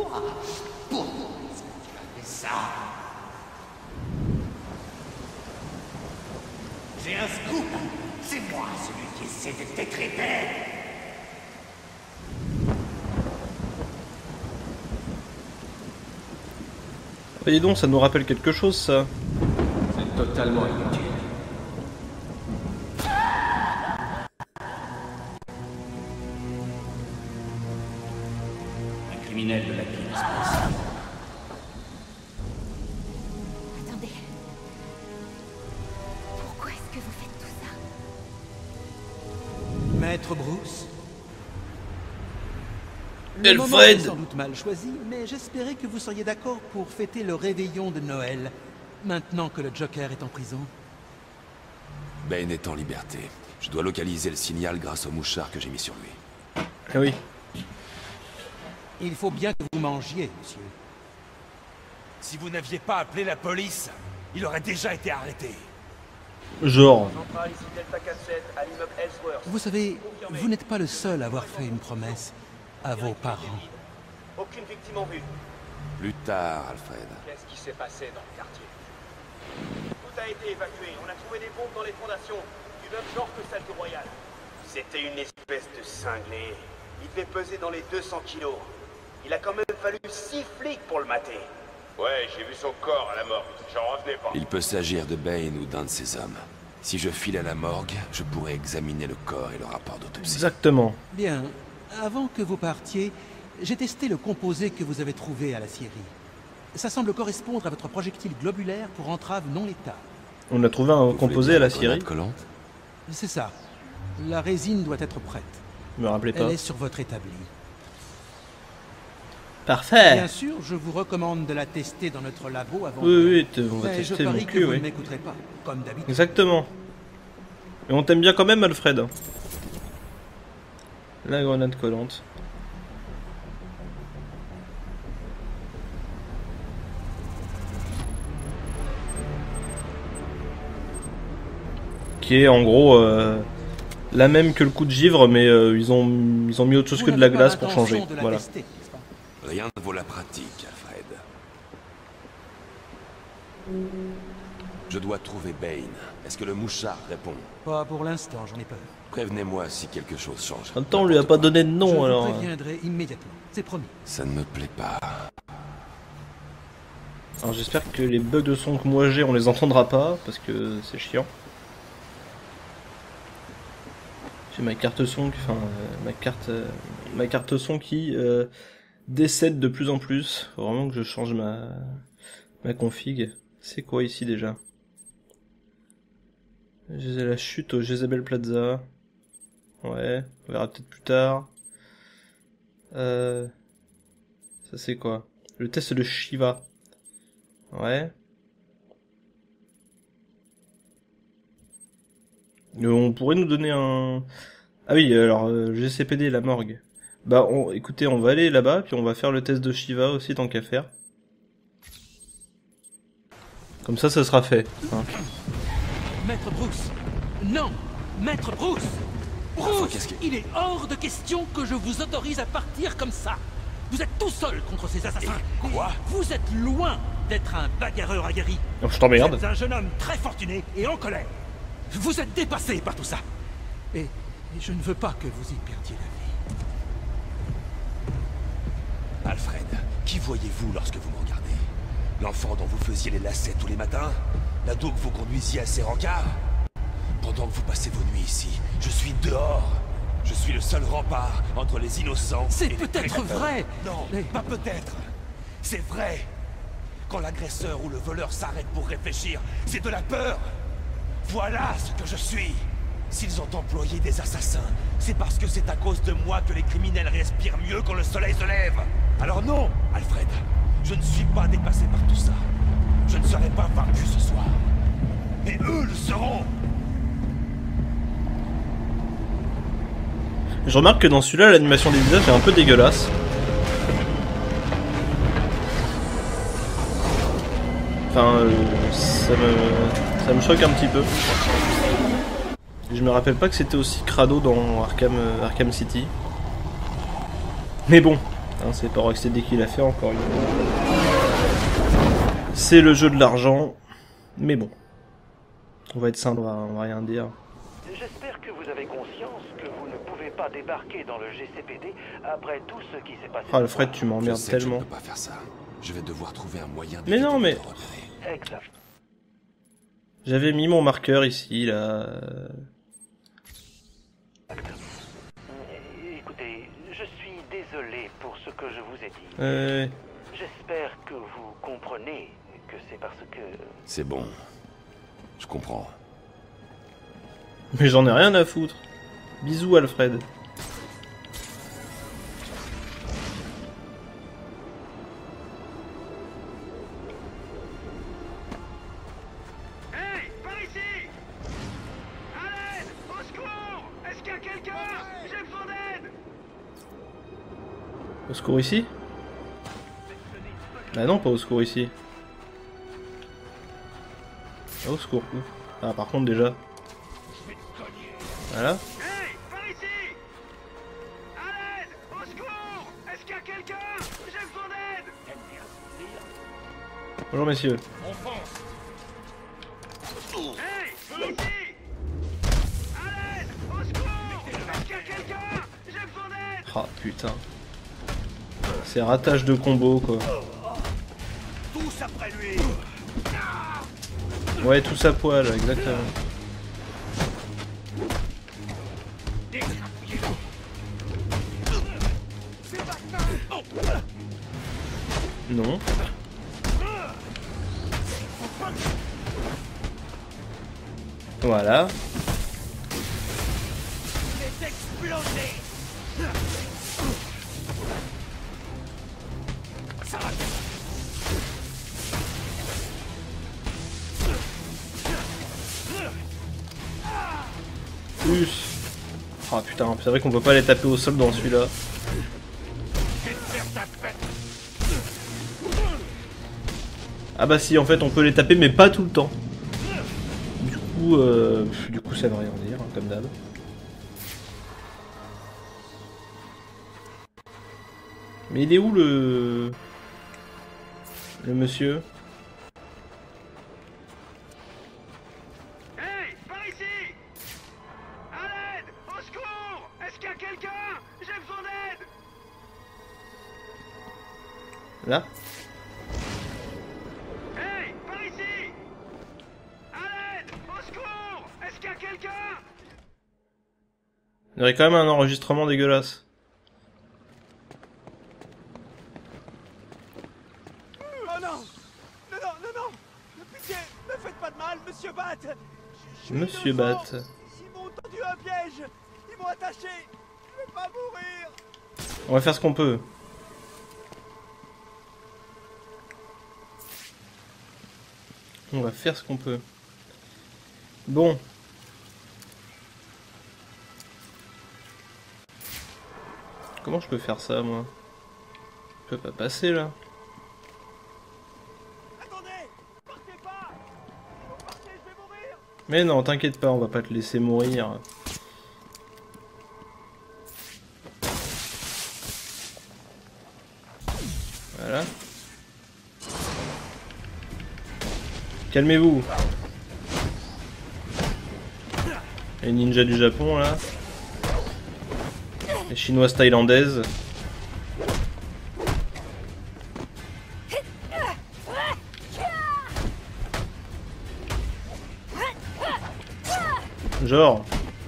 Pourquoi est-ce que tu as fait ça? J'ai un scoop. C'est moi celui qui essaie de t'écréter. Dis donc, ça nous rappelle quelque chose, ça. C'est totalement inutile. Un criminel de la ville spéciale. Attendez. Pourquoi est-ce que vous faites tout ça? Maître Bruce? Alfred. Le moment est sans doute mal choisi, mais j'espérais que vous seriez d'accord pour fêter le réveillon de Noël, maintenant que le Joker est en prison. Bane est en liberté. Je dois localiser le signal grâce au mouchard que j'ai mis sur lui. Ah oui. Il faut bien que vous mangiez, monsieur. Si vous n'aviez pas appelé la police, il aurait déjà été arrêté. Genre. Centrale ici Delta 47 à l'immeuble Ellsworth. Vous savez, vous n'êtes pas le seul à avoir fait une promesse à vos parents. Aucune victime en vue. Plus tard, Alfred. Qu'est-ce qui s'est passé dans le quartier? Tout a été évacué. On a trouvé des bombes dans les fondations, du même genre que celle du Royal. C'était une espèce de cinglé. Il devait peser dans les 200 kilos. Il a quand même fallu 6 flics pour le mater. Ouais, j'ai vu son corps à la morgue. J'en revenais pas. Il peut s'agir de Bane ou d'un de ses hommes. Si je file à la morgue, je pourrais examiner le corps et le rapport d'autopsie. Exactement. Bien, avant que vous partiez, j'ai testé le composé que vous avez trouvé à la scierie. Ça semble correspondre à votre projectile globulaire pour entrave non létale. On a trouvé un composé à la scierie. Collante. C'est ça. La résine doit être prête. Je me rappelais pas. Elle est sur votre établi. Parfait. Bien sûr, je vous recommande de la tester dans notre labo avant. Oui, on va Mais je tester mon parie que cul, vous oui. ne m'écouterez pas, comme d'habitude. Exactement. Et on t'aime bien quand même, Alfred. La grenade collante. Qui est en gros la même que le coup de givre, mais ils ont mis autre chose Vous que de la n'avez pas glace pour l'intention changer. de la Voilà. tester, n'est-ce pas? Rien ne vaut la pratique, Alfred. Je dois trouver Bane. Est-ce que le mouchard répond? Pas pour l'instant, j'en ai peur. Prévenez-moi si quelque chose change. En même temps, on lui a pas donné de Je nom, vous alors. préviendrai immédiatement, c'est promis. Ça ne me plaît pas. Alors j'espère que les bugs de son que moi j'ai, on les entendra pas, parce que c'est chiant. J'ai ma carte son, enfin ma carte son qui décède de plus en plus. Faut vraiment que je change ma config. C'est quoi ici déjà? J'ai la chute au Jezebel Plaza. Ouais, on verra peut-être plus tard. Ça c'est quoi? Le test de Shiva. Ouais. On pourrait nous donner un... Ah oui, alors, GCPD, la morgue. Bah, écoutez, on va aller là-bas, puis on va faire le test de Shiva aussi, tant qu'à faire. Comme ça sera fait. Hein. Maître Bruce! Non! Maître Bruce! Bruce! qu'est-ce que- Il est hors de question que je vous autorise à partir comme ça! Vous êtes tout seul contre ces assassins! Quoi? Vous êtes loin d'être un bagarreur aguerri! Oh, je t'emmerde. Vous êtes un jeune homme très fortuné et en colère! Vous êtes dépassé par tout ça! Et je ne veux pas que vous y perdiez la vie. Alfred, qui voyez-vous lorsque vous me regardez? L'enfant dont vous faisiez les lacets tous les matins? L'ado que vous conduisiez à ses rencarts? Pendant que vous passez vos nuits ici, je suis dehors. Je suis le seul rempart entre les innocents C'est et les peut-être prédateurs. vrai, Non, mais- pas peut-être. C'est vrai. Quand l'agresseur ou le voleur s'arrête pour réfléchir, c'est de la peur. Voilà ce que je suis. S'ils ont employé des assassins, c'est parce que c'est à cause de moi que les criminels respirent mieux quand le soleil se lève. Alors non, Alfred, je ne suis pas dépassé par tout ça. Je ne serai pas vaincu ce soir. Mais eux le seront. Je remarque que dans celui-là, l'animation des visages est un peu dégueulasse. Enfin, ça me choque un petit peu. Je me rappelle pas que c'était aussi crado dans Arkham City. Mais bon, Hein, c'est pas Rocksteady qui l'a fait encore une fois. C'est le jeu de l'argent. Mais bon. On va être simple, on va rien dire. J'espère que vous avez conscience que vous ne pouvez pas débarquer dans le GCPD après tout ce qui s'est passé. Ah, Alfred, tu m'emmerdes tellement. Je peux pas faire ça. Je vais devoir trouver un moyen de. Mais non, mais. Exact. J'avais mis mon marqueur ici, là. Écoutez, je suis désolé pour ce que je vous ai dit. J'espère que vous comprenez que c'est parce que... C'est bon. Je comprends. Mais j'en ai rien à foutre. Bisous, Alfred. Hey, par ici! À l'aide! Au secours! Est-ce qu'il y a quelqu'un? J'ai besoin d'aide! Au secours ici? Bah non, pas au secours ici. Au secours où? Ah, par contre, déjà. Voilà. Hey, par ici! À l'aide! Au secours! Est-ce qu'il y a quelqu'un? J'ai besoin d'aide! Bonjour, messieurs. Hey, ici! À l'aide! Au secours! Est-ce qu'il y a quelqu'un? J'ai besoin d'aide! Ah, putain. C'est ratage de combo, quoi. Tous après lui! Ouais, tous à poil, exactement. Non. Voilà. C'est explosé! Ça va. Plus. Ah putain, c'est vrai qu'on peut pas les taper au sol dans celui-là. Ah bah si, en fait on peut les taper mais pas tout le temps. Du coup ça veut rien dire, hein, comme d'hab. Mais il est où le monsieur? Hey, par ici! À l'aide! Au secours! Est-ce qu'il y a quelqu'un? J'ai besoin d'aide! Là? Hey, par ici! À l'aide! Au secours! Est-ce qu'il y a quelqu'un? Il y aurait quand même un enregistrement dégueulasse. Oh non! Non, non, non, non! Pitié, ne faites pas de mal, monsieur Bat! Monsieur Bat. Ils m'ont tendu un piège! Ils m'ont attaché! Je vais pas mourir! On va faire ce qu'on peut. On va faire ce qu'on peut. Bon. Comment je peux faire ça, moi? Je peux pas passer, là. Attendez! Partez pas! Si vous partez, je vais mourir! Mais non, t'inquiète pas, on va pas te laisser mourir. Voilà. Calmez-vous. Les ninjas du Japon, là. Les chinoises thaïlandaises. Genre.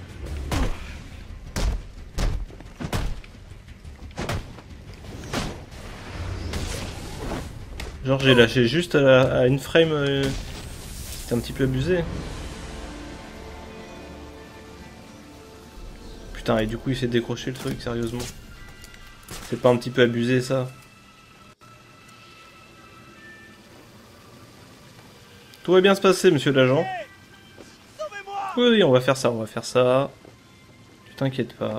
Genre j'ai lâché juste à une frame. C'était un petit peu abusé. Putain, et du coup il s'est décroché le truc, sérieusement. C'est pas un petit peu abusé ça? Tout va bien se passer, monsieur l'agent. Oui, on va faire ça, on va faire ça. Tu t'inquiètes pas.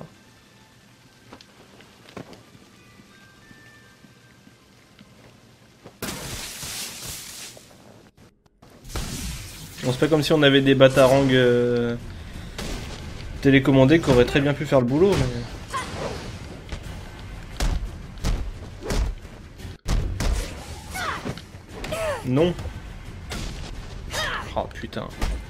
Bon, c'est pas comme si on avait des batarangs télécommandés qui auraient très bien pu faire le boulot, mais... Non. Oh putain.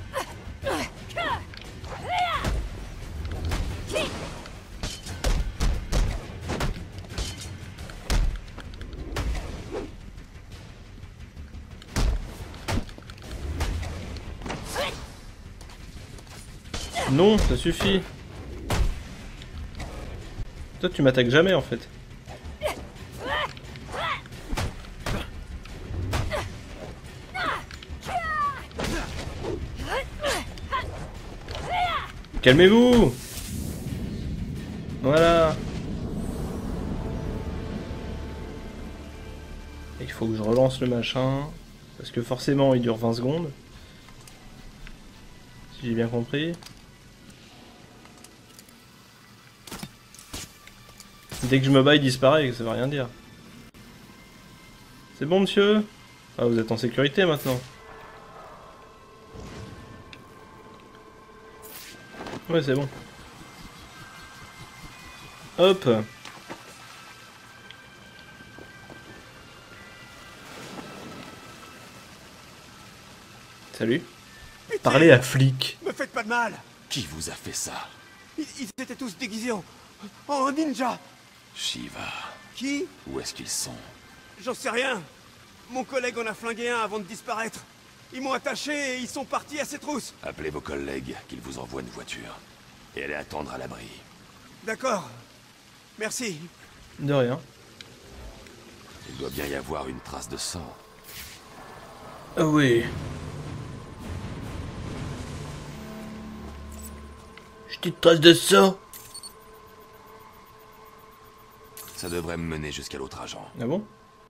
Non, ça suffit. Toi tu m'attaques jamais en fait. Calmez-vous. Voilà. Il faut que je relance le machin. Parce que forcément il dure 20 secondes. Si j'ai bien compris. Dès que je me bats il disparaît, ça veut rien dire. C'est bon monsieur? Ah vous êtes en sécurité maintenant. Ouais c'est bon. Hop. Salut. Parlez à flic. Me faites pas de mal. Qui vous a fait ça? Ils étaient tous déguisés en ninja. Shiva. Qui? Où est-ce qu'ils sont? J'en sais rien. Mon collègue en a flingué un avant de disparaître. Ils m'ont attaché et ils sont partis à ses trousses. Appelez vos collègues, qu'ils vous envoient une voiture. Et allez attendre à l'abri. D'accord. Merci. De rien. Il doit bien y avoir une trace de sang. Ah oui. Petite trace de sang. Ça devrait me mener jusqu'à l'autre agent. Ah bon?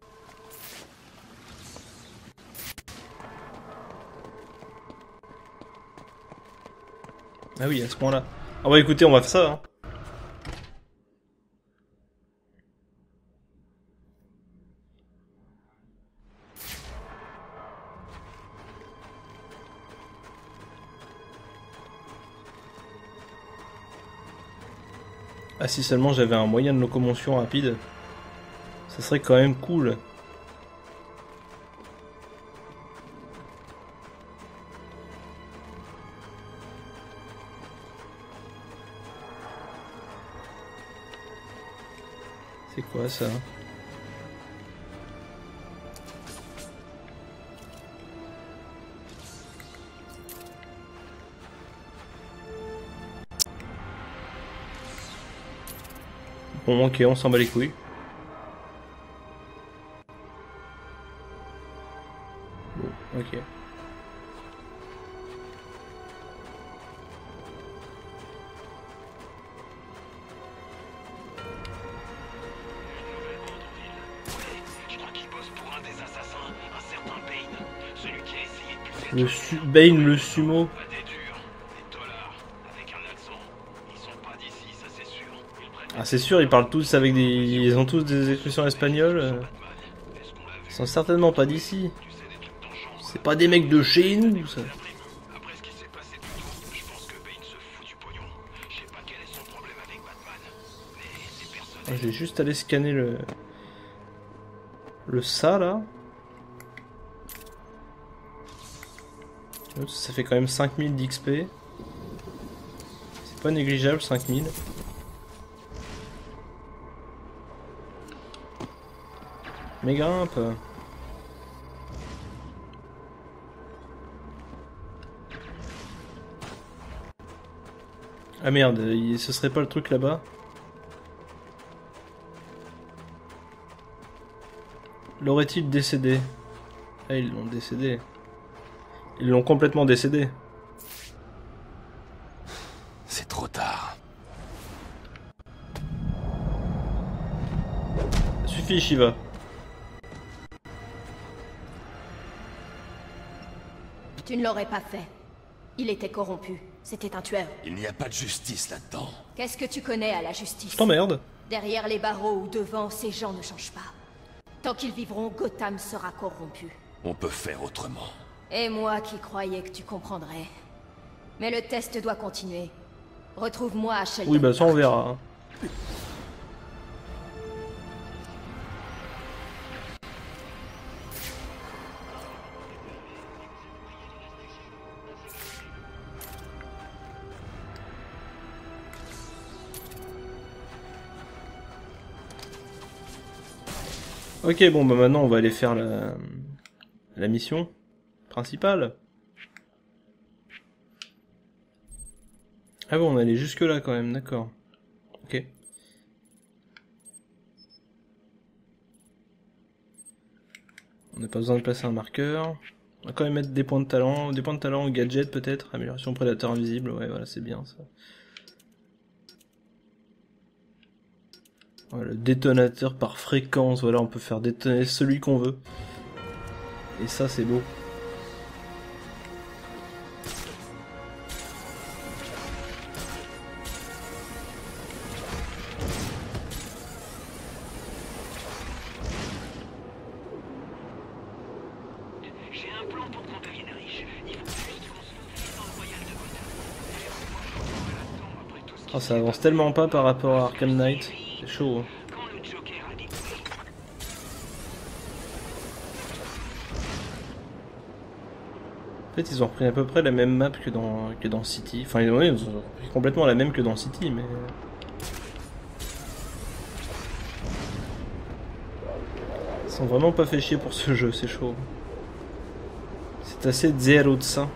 Ah oui, à ce point-là. Ah bah écoutez, on va faire ça. Hein. Ah si seulement j'avais un moyen de locomotion rapide, ça serait quand même cool. C'est quoi ça? Bon ok, on s'en bat les couilles. Bon, ok. Bane le sumo. Ah c'est sûr, ils parlent tous avec des... Ils ont tous des expressions espagnoles. Ils sont certainement pas d'ici. C'est pas des mecs de chez nous, ça. Ah, je vais juste aller scanner le ça là. Ça fait quand même 5000 d'XP. C'est pas négligeable, 5000. Mais grimpe. Ah merde, ce serait pas le truc là-bas? L'aurait-il décédé? Ah, ils l'ont décédé. Ils l'ont complètement décédé. C'est trop tard. Ça suffit, Shiva. Tu ne l'aurais pas fait. Il était corrompu. C'était un tueur. Il n'y a pas de justice là-dedans. Qu'est-ce que tu connais à la justice? Je t'emmerde. Derrière les barreaux ou devant, ces gens ne changent pas. Tant qu'ils vivront, Gotham sera corrompu. On peut faire autrement. Et moi qui croyais que tu comprendrais. Mais le test doit continuer. Retrouve-moi à Sheldon. Oui, bah ça on verra. Hein. Ok, bon, bah maintenant on va aller faire la mission principale. Ah bon, on est allé jusque là quand même, d'accord. Ok. On n'a pas besoin de placer un marqueur. On va quand même mettre des points de talent ou gadget peut-être. Amélioration prédateur invisible, ouais voilà c'est bien ça. Voilà, le détonateur par fréquence, voilà on peut faire détonner celui qu'on veut. Et ça c'est beau. Oh, ça avance tellement pas par rapport à Arkham Knight, c'est chaud. Hein. En fait, ils ont repris à peu près la même map que dans City. Enfin, ils ont repris complètement la même que dans City, mais... Ils sont vraiment pas fait chier pour ce jeu, c'est chaud. C'est assez zéro de ça.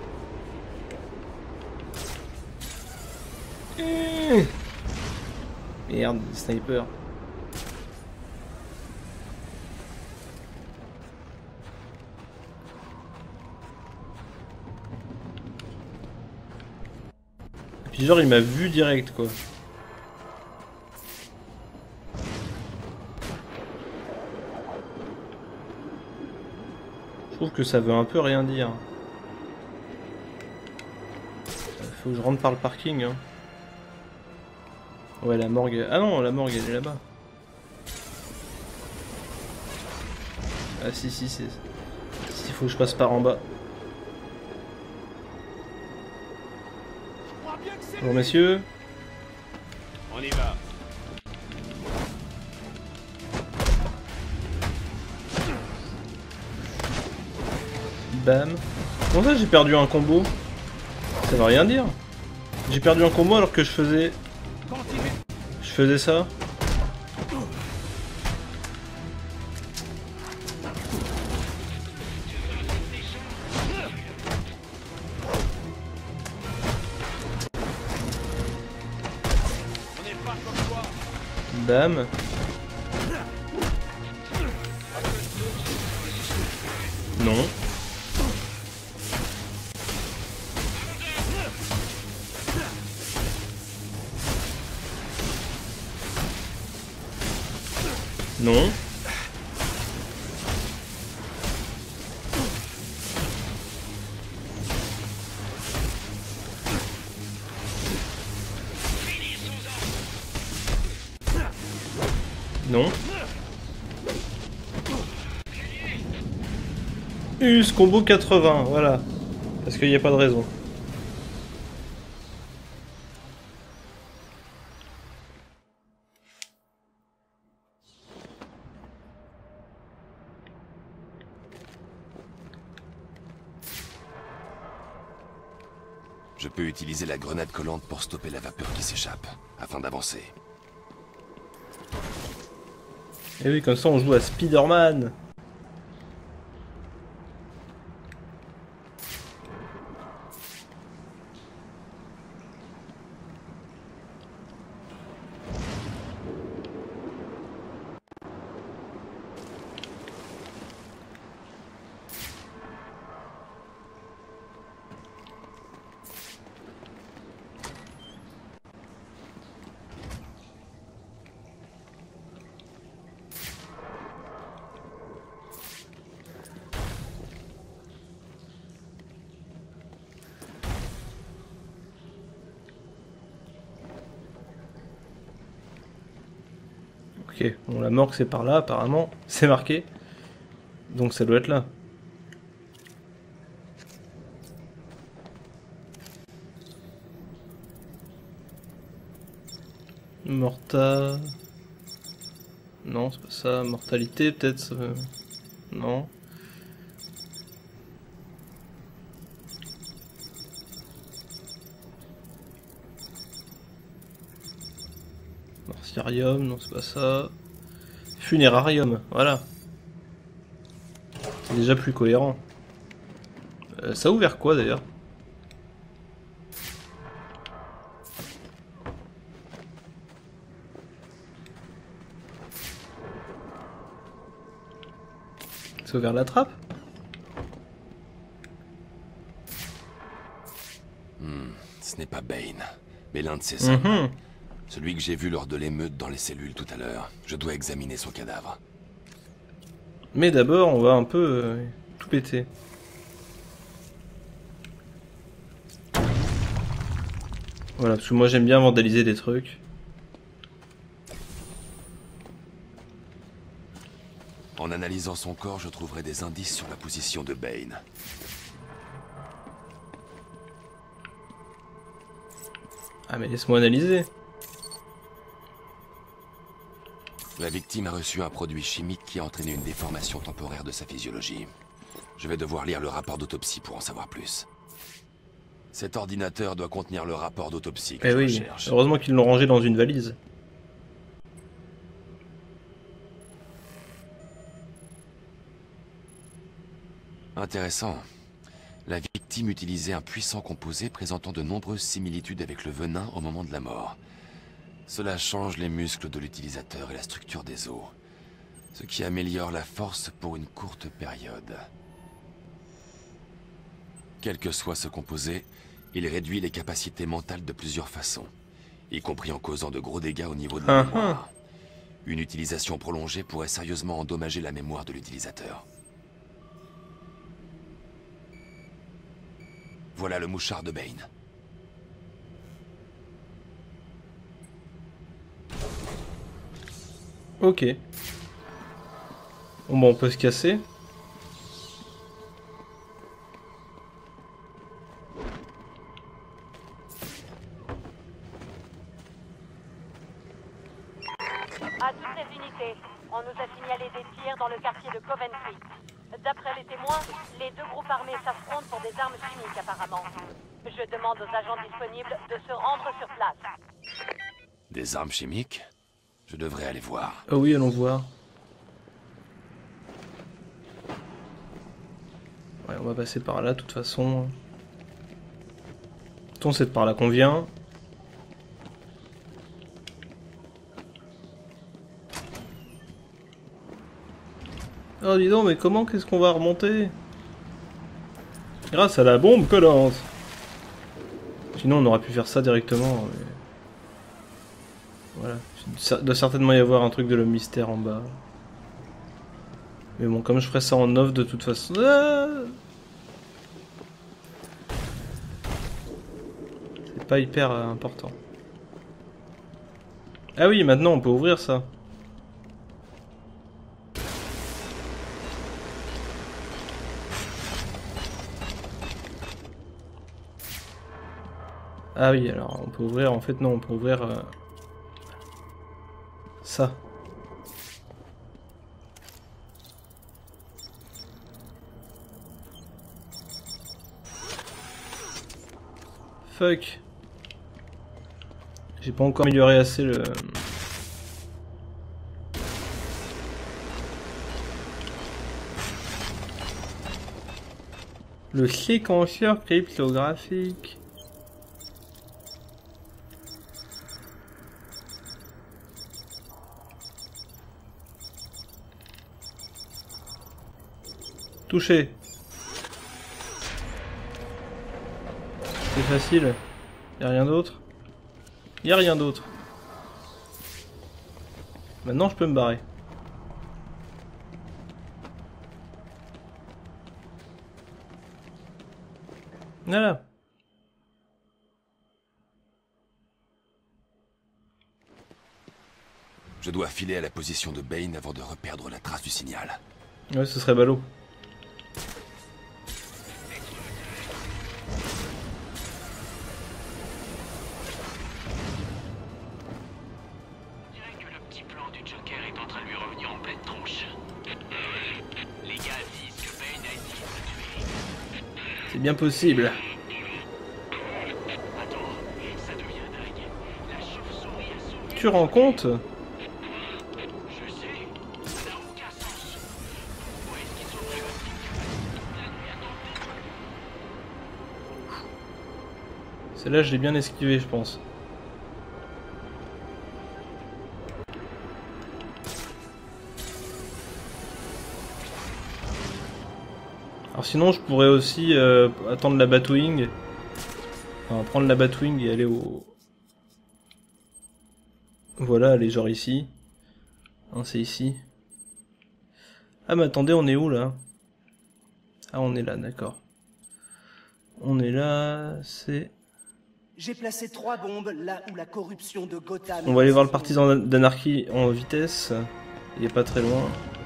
Merde, des snipers. Et puis genre il m'a vu direct quoi. Je trouve que ça veut un peu rien dire. Faut que je rentre par le parking hein. Ouais, la morgue... Ah non, la morgue, elle est là-bas. Ah si, c'est... Il faut que je passe par en bas. Bonjour, messieurs. On y va. Bam. Comment ça, j'ai perdu un combo? Ça veut rien dire. J'ai perdu un combo alors que je faisais ça. Bam. Non. Non. Non. Us combo 80, voilà. Parce qu'il n'y a pas de raison. Je peux utiliser la grenade collante pour stopper la vapeur qui s'échappe, afin d'avancer. Et oui, comme ça on joue à Spider-Man. Ok, bon la morgue c'est par là apparemment, c'est marqué. Donc ça doit être là. Morta... Non, c'est pas ça. Mortalité peut-être... Non. Martiarium, non c'est pas ça. Funérarium, voilà. C'est déjà plus cohérent. Ça a ouvert quoi d'ailleurs? Ça a ouvert la trappe? Ce n'est pas Bane, mais l'un de ses hommes. Celui que j'ai vu lors de l'émeute dans les cellules tout à l'heure. Je dois examiner son cadavre. Mais d'abord, on va un peu tout péter. Voilà, parce que moi j'aime bien vandaliser des trucs. En analysant son corps, je trouverai des indices sur la position de Bane. Ah mais laisse-moi analyser. La victime a reçu un produit chimique qui a entraîné une déformation temporaire de sa physiologie. Je vais devoir lire le rapport d'autopsie pour en savoir plus. Cet ordinateur doit contenir le rapport d'autopsie que je recherche. Heureusement qu'ils l'ont rangé dans une valise. Intéressant. La victime utilisait un puissant composé présentant de nombreuses similitudes avec le venin au moment de la mort. Cela change les muscles de l'utilisateur et la structure des os, ce qui améliore la force pour une courte période. Quel que soit ce composé, il réduit les capacités mentales de plusieurs façons, y compris en causant de gros dégâts au niveau de la mémoire. Une utilisation prolongée pourrait sérieusement endommager la mémoire de l'utilisateur. Voilà le mouchard de Bane. Ok. Bon, bah on peut se casser. À toutes les unités, on nous a signalé des tirs dans le quartier de Coventry. D'après les témoins, les deux groupes armés s'affrontent pour des armes chimiques apparemment. Je demande aux agents disponibles de se rendre sur place. Des armes chimiques? Je devrais aller voir. Ah oui, allons voir. Ouais, on va passer par là, de toute façon. C'est par là qu'on vient. Oh dis donc, mais comment qu'est-ce qu'on va remonter? Grâce à la bombe collante. Sinon on aurait pu faire ça directement. Mais... voilà. Il doit certainement y avoir un truc de l'homme mystère en bas. Mais bon, comme je ferai ça en off de toute façon... Ah, c'est pas hyper important. Ah oui, maintenant on peut ouvrir ça. Ah oui, alors on peut ouvrir, en fait non, on peut ouvrir ça. Fuck. J'ai pas encore amélioré assez le... le séquenceur cryptographique. Touché. C'est facile. Y'a rien d'autre. Y'a rien d'autre. Maintenant je peux me barrer. Voilà. Je dois filer à la position de Bane avant de reperdre la trace du signal. Ouais, ce serait ballot. C'est bien possible. Tu rends compte? Celle-là, je l'ai bien esquivé, je pense. Alors sinon, je pourrais aussi attendre la Batwing. Enfin, prendre la Batwing et aller au... Voilà, elle est genre ici. Hein, c'est ici. Ah mais attendez, on est où là? Ah, on est là, d'accord. On est là, c'est... J'ai placé 3 bombes là où la corruption de Gotham... On va aller voir le partisan d'anarchie en vitesse. Il est pas très loin.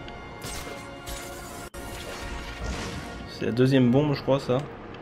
C'est la 2e bombe, je crois, ça.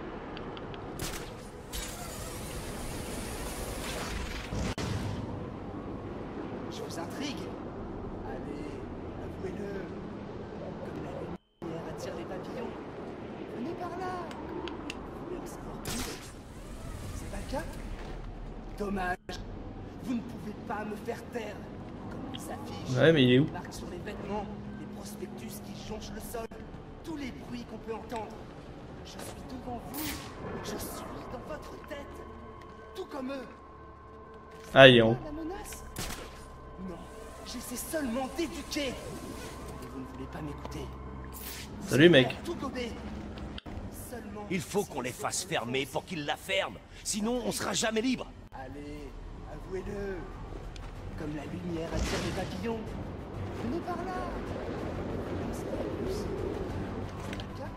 Je vous intrigue. Allez, avouez-le. Comme la lumière attire les papillons. Venez par là. Vous voulez en savoir plus? C'est pas le cas? Dommage. Vous ne pouvez pas me faire taire. Comme les affiches, ouais, mais il est où? les marques sur les vêtements, les prospectus qui jonchent le sol, tous les bruits qu'on peut entendre. Je suis devant vous. Je suis dans votre tête. Tout comme eux. Ah, il est en haut. La menace? Non, j'essaie seulement d'éduquer. Et vous ne voulez pas m'écouter. Salut, mec. Tout gober. Seulement... Il faut qu'on les fasse fermer pour qu'ils la ferment. Sinon, on sera jamais libre. Allez, avouez-le. Comme la lumière attire les papillons. Venez par là. C'est pas plus. C'est pas le cas?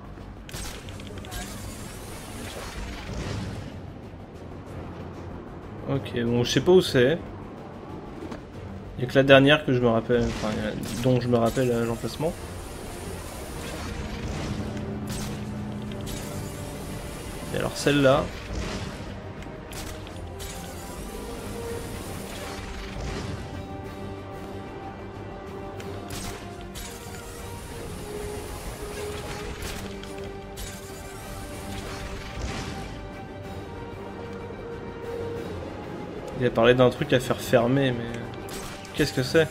Ok, bon, je sais pas où c'est. Il y a que la dernière que je me rappelle, enfin, dont je me rappelle l'emplacement. Et alors celle-là. Il a parlé d'un truc à faire fermer, mais... Qu'est-ce que c'est?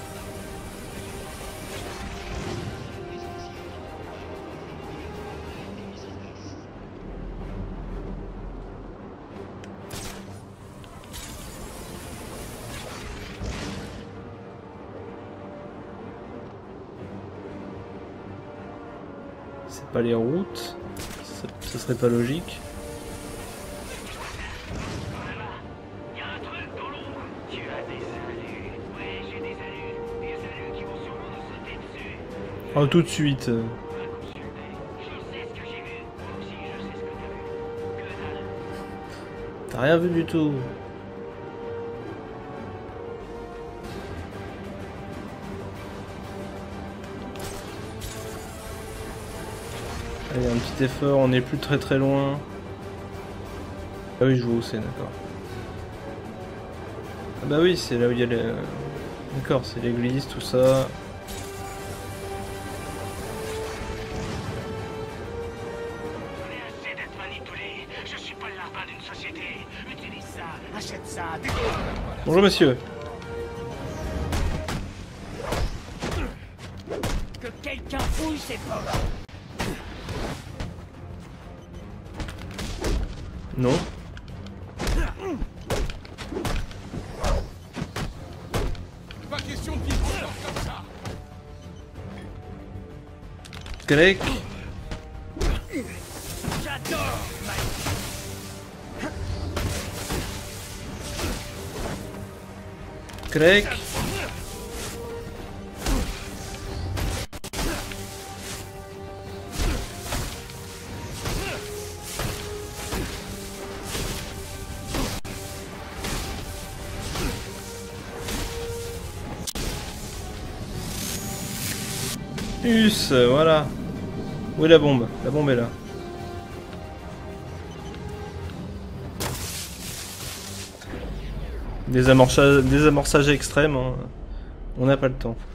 C'est pas les routes, ça serait pas logique. Oh, tout de suite. T'as rien vu du tout. Allez, un petit effort, on n'est plus très loin. Ah oui, je vois où c'est, d'accord. Ah bah oui, c'est là où il y a les... D'accord, c'est l'église, tout ça. Bonjour monsieur. Que quelqu'un fouille ses portes. Non. Pas question de vivre comme ça. Grec. J'adore Grec. Voilà. Où est la bombe? La bombe est là. Désamorçage extrême, hein. On n'a pas le temps.